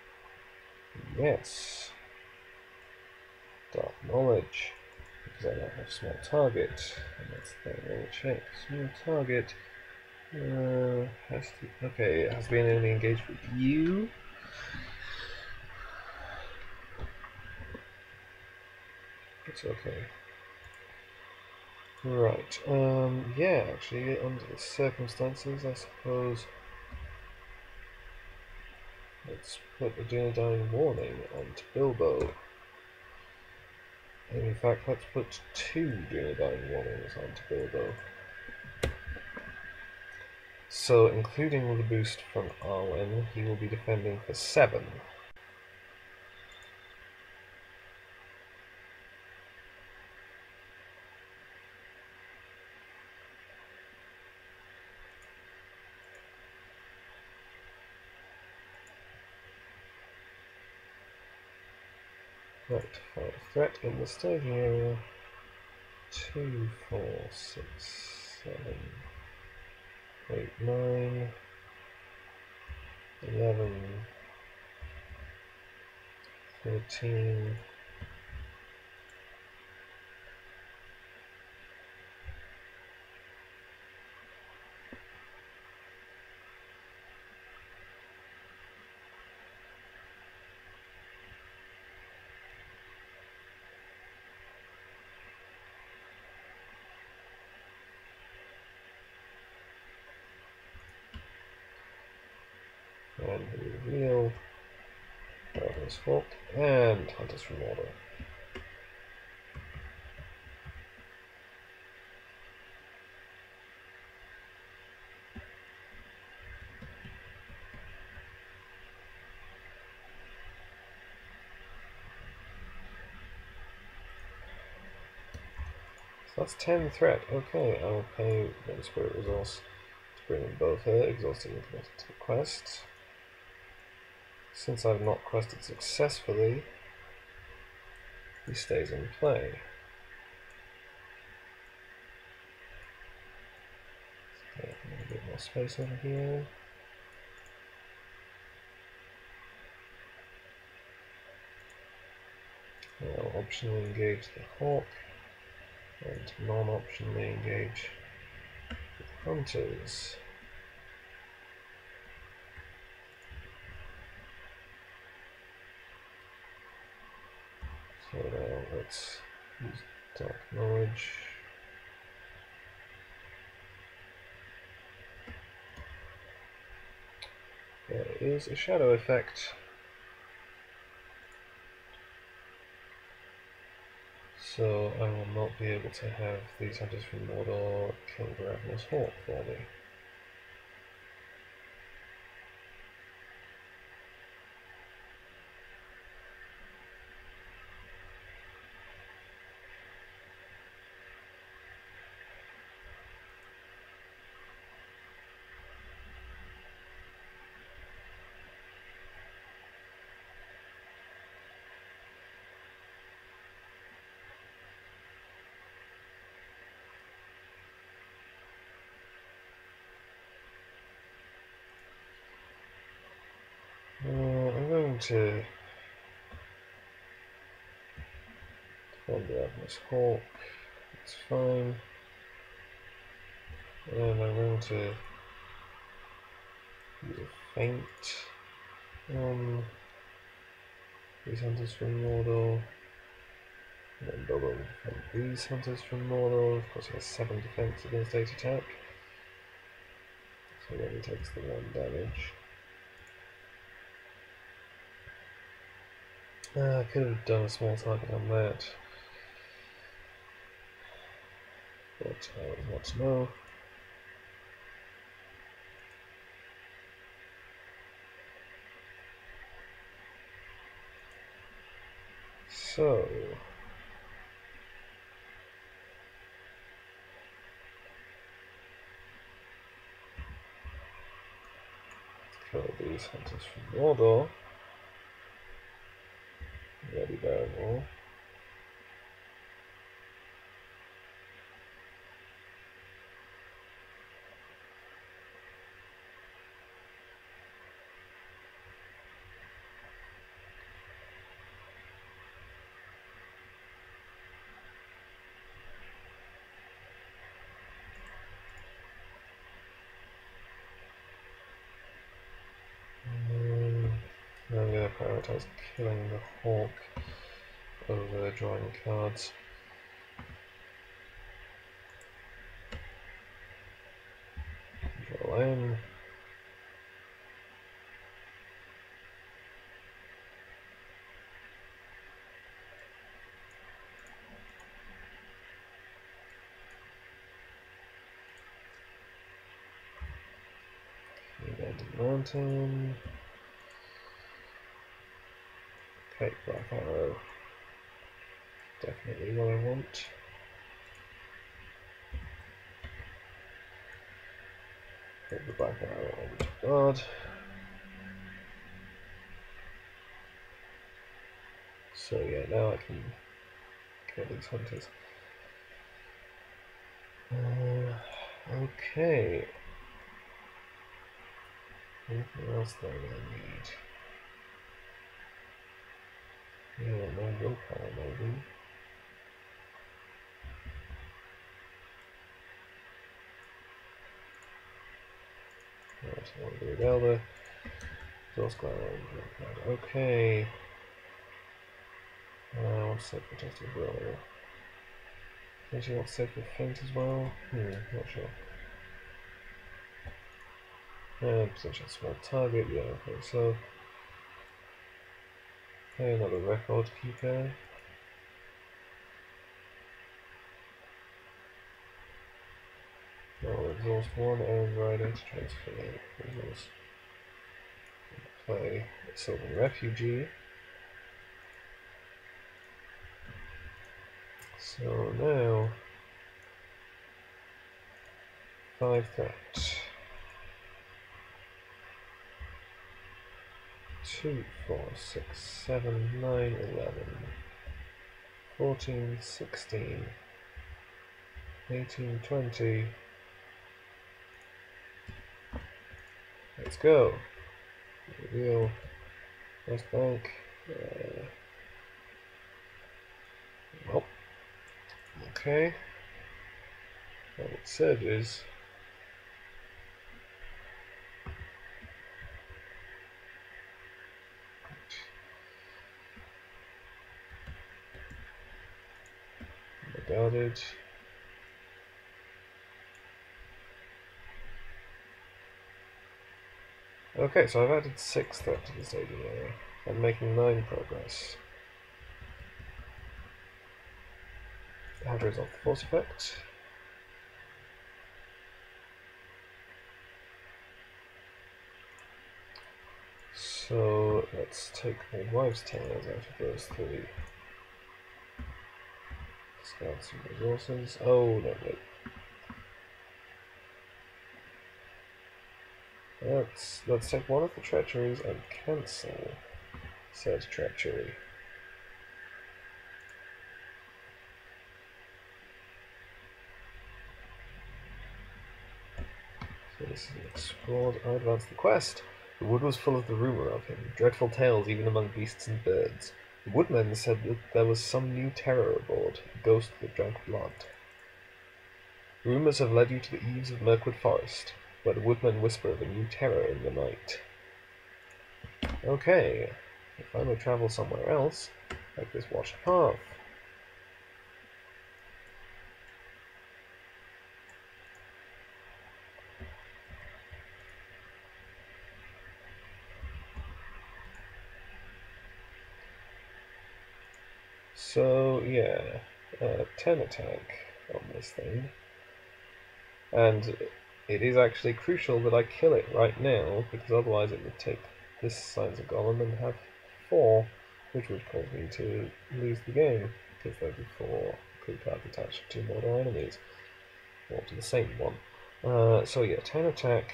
Yes. Dark Knowledge. Because I don't have small target. And that's the thing, we'll check. Small target has to, okay, it has to be an enemy engaged with you. It's okay. Right, yeah, actually, under the circumstances, I suppose let's put a Dunedain warning onto Bilbo. And in fact, let's put 2 Dunedain warnings onto Bilbo. So, including the boost from Arwen, he will be defending for 7. Right, find a threat in the staging area. 2, 4, 6, 7, 8, 9, 11, 13, and reveal Warden's Fault and Hunters from Mordor. So that's 10 threat. Okay, I'll pay one spirit resource to bring in both her, exhausting and committed to the quest. Since I've not quested successfully, he stays in play. Okay, a bit more space over here. I'll optionally engage the Hawk, and non-optionally engage the Hunters. So let's use dark knowledge. There is a shadow effect. So I will not be able to have these hunters from Mordor kill the Ravenous Hawk for me. I'm going to defend the Ravenous Hawk, it's fine. And I'm going to use a feint on these hunters from Mordor. And then Bilbo will defend these hunters from Mordor. Of course he has 7 defense against 8 attack. So he only takes the 1 damage. I could have done a small target on that, but I was not to know. So kill these hunters from Mordor. Ready Barrymore. I'm going to prioritize killing the hawk over drawing cards. Draw in. Abandoned Mountain. Okay, Black Arrow. Definitely what I want. Put the Black Arrow on to guard. So yeah, now I can kill these hunters. Okay. Anything else that I need? Yeah, no willpower maybe. Right, I want to do Elder. Exhaust Glare. Okay. What's safe for test as well? Actually, what's safe for feint as well? Not sure. Potential small target, yeah, okay, so. Okay, another record keeper. I'll exhaust 1 and rider to transfer resource. Play Sylvan Refugee. So now 5 threat. 2, 4, 6, 7, 9, 11, 14, 16, 18, 20. Let's go. Reveal. First bank. Well. Okay. Well, it surges. guarded. Okay, so I've added 6 threat to the staging area. I'm making 9 progress. I have to resolve the force effect. So let's take the wives' tales out of those 3. Discard some resources. Oh, no, wait. Let's take one of the treacheries and cancel said treachery. So this is explored. I advance the quest. The wood was full of the rumour of him, dreadful tales even among beasts and birds. The woodmen said that there was some new terror aboard, a ghost that drank blood. Rumours have led you to the eaves of Mirkwood Forest, where the woodmen whisper of a new terror in the night. Okay, if I may travel somewhere else, like this watched path. So, yeah, 10 attack on this thing. And it is actually crucial that I kill it right now, because otherwise it would take this size of Gollum and have 4, which would cause me to lose the game, because there'd be 4 clue cards attached to 2 Mordor enemies, or to the same one. So yeah, 10 attack.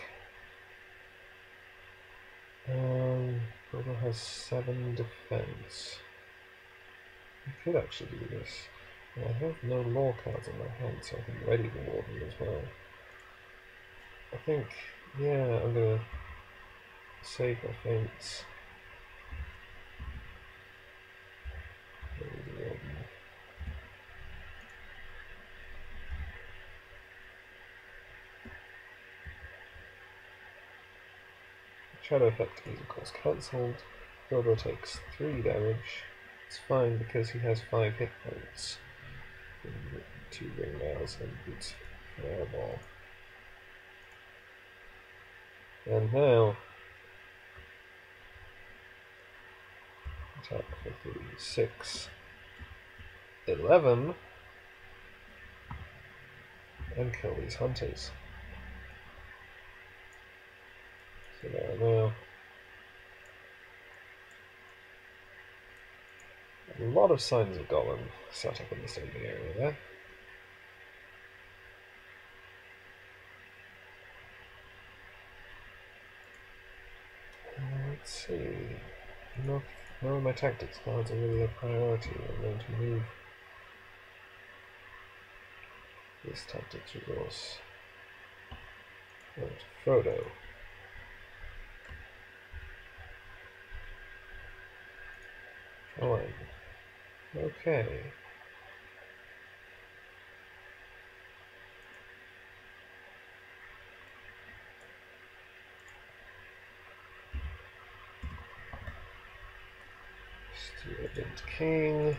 Mordor has 7 defense. I could actually do this. I have no law cards in my hand, so I can ready the Warden as well. I think, yeah, I'm gonna save my feints. Shadow effect is of course cancelled. Gollum takes 3 damage. It's fine because he has 5 hit points. 2 ring nails and boots fireball. And now attack for 3, 6, 11, and kill these hunters. So there are now a lot of signs of Gollum set up in the staging area there. Let's see. None of my tactics cards are really a priority. I'm going to move this tactics resource over to Frodo. Line. Okay. Student King.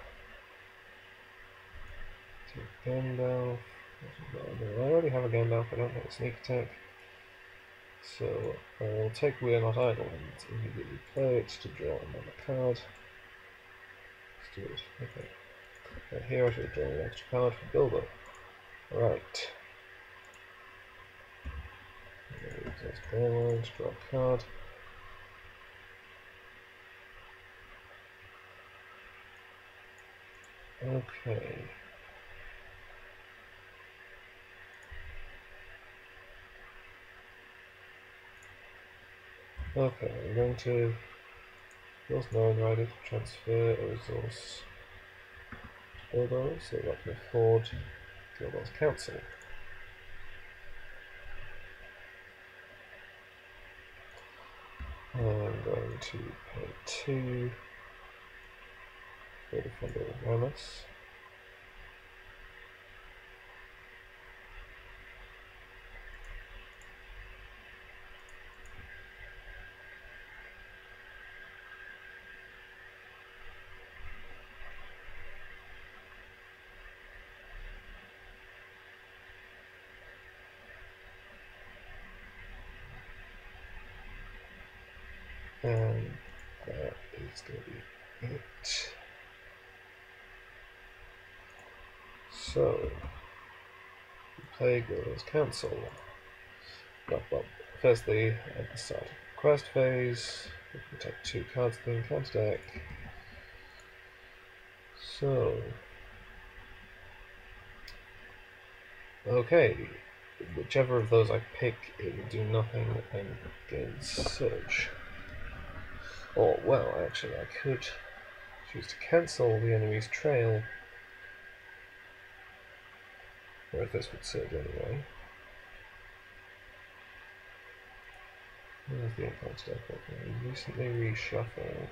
To Gandalf. I already have a Gandalf, I don't have a sneak attack. So I'll take We Are Not Idle and immediately play it to draw another card. Let's do it. Okay. And here I should draw an extra card for Bilbo. Right. Let's go on to draw a card. Okay. Okay, I'm going to resource 9 rider to transfer a resource to Bilbo, so that I can afford Bilbo's council. I'm going to pay 2 for the Defender of Rammus. And that is going to be it. So, we play Gollum's Council. Well, firstly, at the start of the quest phase, we can take 2 cards to the encounter deck. So, okay, whichever of those I pick, it will do nothing against Surge. Or, well, actually, I could choose to cancel the enemy's trail. Or if this would Surge anyway. Where's the encounter deck opening? Recently reshuffled.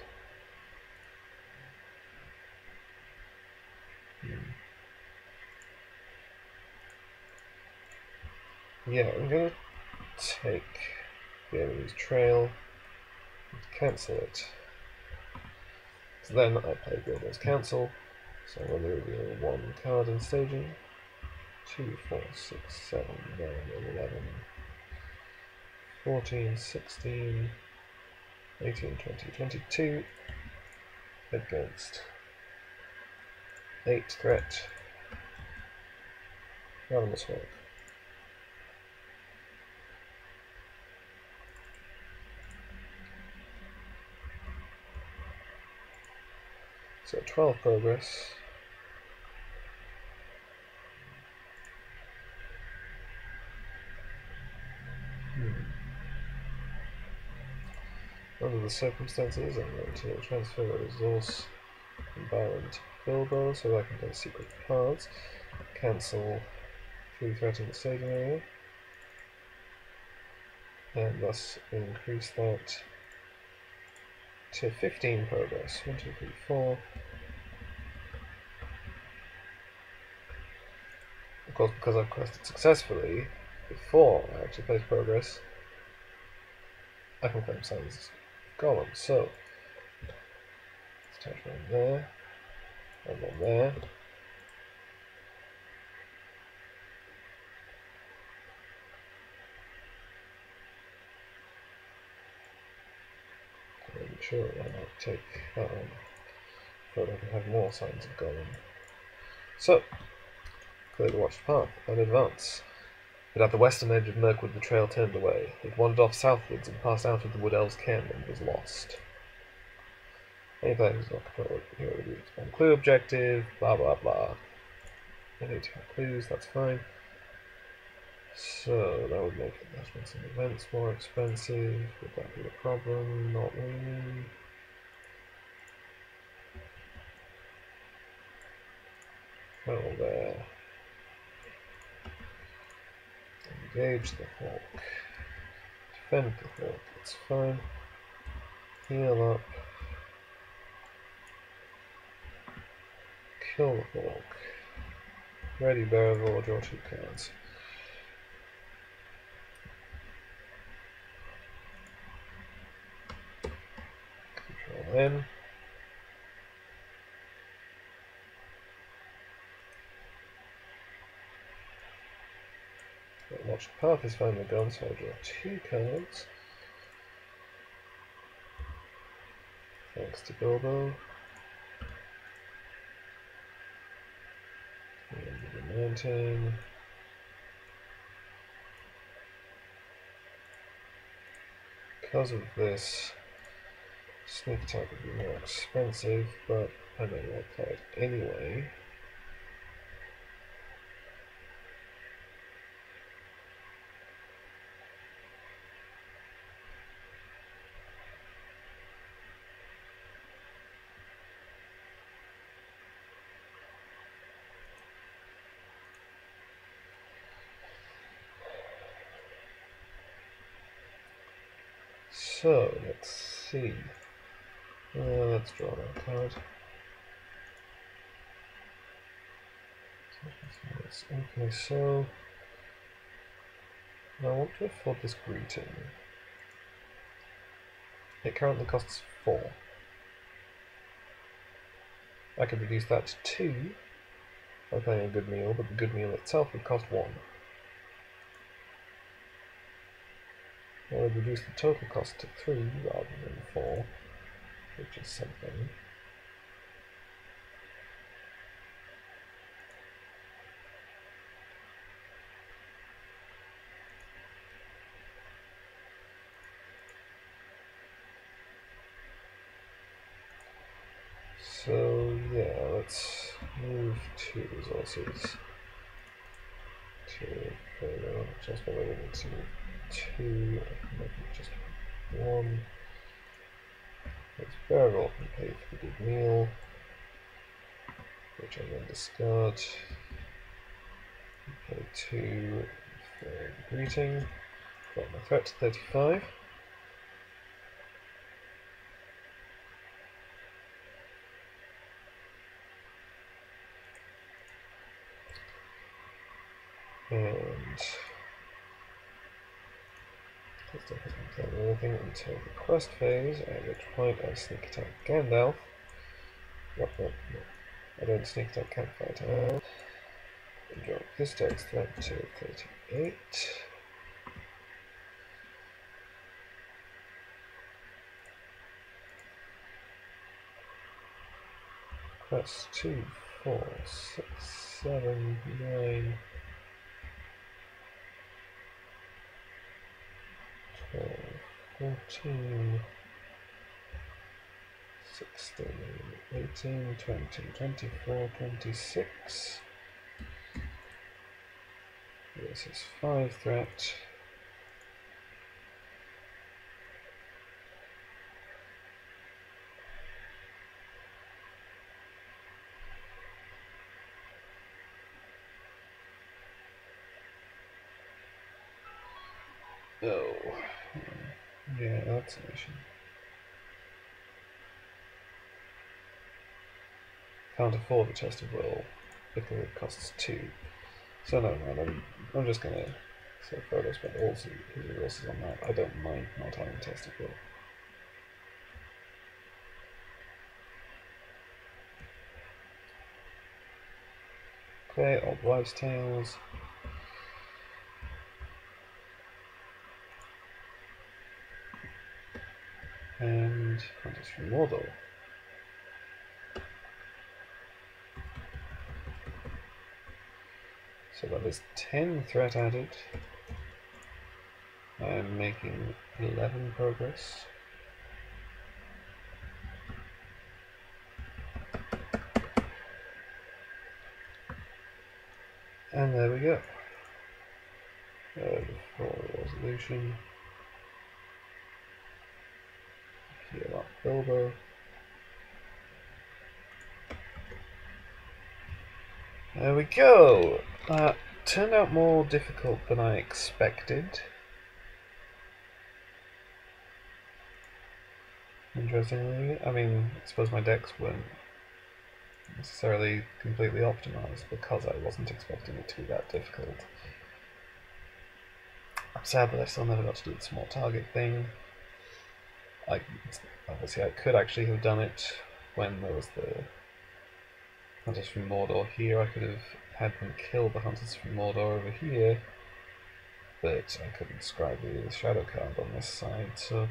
Yeah, I'm going to take the enemy's trail and cancel it. So then I play Gollum's Council, so I'm going to reveal 1 card in staging. 2, 4, 6, 7, 9, 11, 14, 16, 18, 20, 22 against 8 threat. Anonymous Hawk. So 12 progress. Under the circumstances, I'm going to transfer a resource from Baron to Bilbo so I can play secret cards. Cancel 3 threat in the staging area. And thus increase that to 15 progress. 1, 2, 3, 4. Of course, because I've quested successfully before I actually place progress, I can claim Sans Gollum. So, attach one there, and one there. I'm sure I might take that one, but I can have more signs of Gollum. So, clear the watched path and advance. But at the western edge of Mirkwood the trail turned away. It wandered off southwards and passed out of the Wood Elves' ken and was lost. Any player who's not controlled hero routes one clue objective, blah blah blah. I need to have clues, that's fine. So that would make investments in events more expensive. Would that be a problem? Not really. Well there. Engage the hawk. Defend the hawk, that's fine. Heal up. Kill the hawk. Ready Bearable, draw 2 cards. Control N. Watch the path is finally gone, so I'll draw 2 cards. Thanks to Bilbo. The mountain. Because of this, sneak attack would be more expensive, but I may well play it anyway. So, let's see. Let's draw that card. Okay, so I want to afford this greeting. It currently costs 4. I could reduce that to 2 by playing a good meal, but the good meal itself would cost 1. That would reduce the total cost to 3 rather than 4, which is something. So yeah, let's move 2 resources to further just by moving it to 2, maybe just 1. Let's barrel and pay for the good meal, which I will discard. Pay 2 for greeting. Got my threat to 35. And let's definitely tell anything until the quest phase, at which point I sneak attack Gandalf. No, I don't sneak attack Campfire. And drop this dog's threat to 38. Quest 2, 4, 6, 7, 9, 12, 14, 16, 18, 20, 24, 26. This is 5 threat. Oh, yeah, that's an issue. Can't afford the chest of will because it costs 2. So no, I'm just gonna say Frodo spend all his resources on that. I don't mind not having a chest of will. Okay, Old Wives' Tales. And Hunters from Mordor. So that is 10 threat added. I'm making 11 progress. And there we go. For resolution. Heal up Bilbo. There we go! That turned out more difficult than I expected. Interestingly, I mean, I suppose my decks weren't necessarily completely optimized because I wasn't expecting it to be that difficult. I'm sad that I still never got to do the small target thing. Obviously I could actually have done it when there was the Hunters from Mordor here. I could have had them kill the Hunters from Mordor over here, but I couldn't scribe the shadow card on this side, so...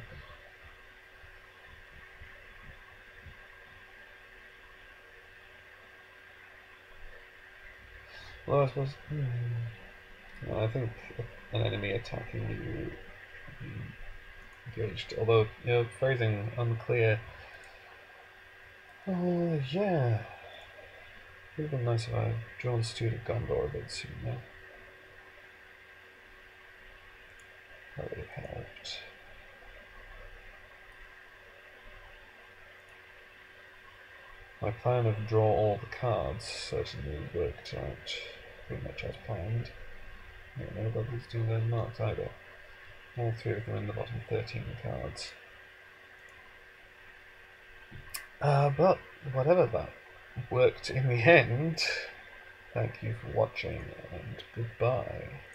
Well, I suppose... I think an enemy attacking you engaged, although, you know, phrasing unclear. Yeah. It would have been nice if I had drawn Steward of Gondor a bit sooner. That would have helped. My plan of draw all the cards certainly worked out pretty much as planned. Yeah, nobody's doing their marks either. All 3 of them in the bottom 13 cards. But whatever, that worked in the end. Thank you for watching, and goodbye.